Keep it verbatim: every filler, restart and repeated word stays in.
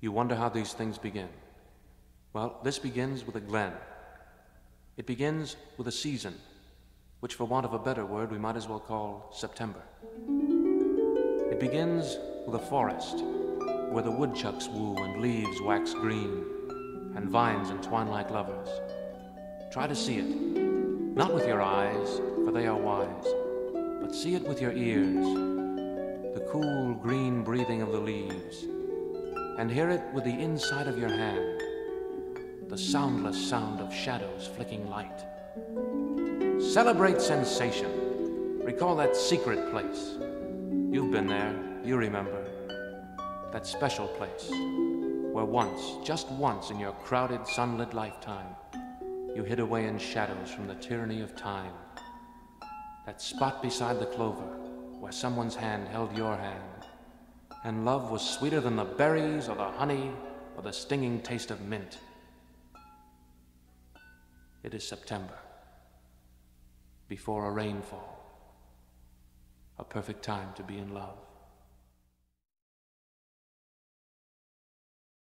You wonder how these things begin. Well, this begins with a glen. It begins with a season, which for want of a better word we might as well call September. It begins with a forest, where the woodchucks woo and leaves wax green, and vines entwine like lovers. Try to see it, not with your eyes, for they are wise, but see it with your ears, the cool green breathing of the leaves, and hear it with the inside of your hand, the soundless sound of shadows flicking light. Celebrate sensation. Recall that secret place. You've been there, you remember. That special place where once, just once in your crowded, sunlit lifetime, you hid away in shadows from the tyranny of time. That spot beside the clover where someone's hand held your hand, and love was sweeter than the berries or the honey or the stinging taste of mint. It is September, before a rainfall, a perfect time to be in love.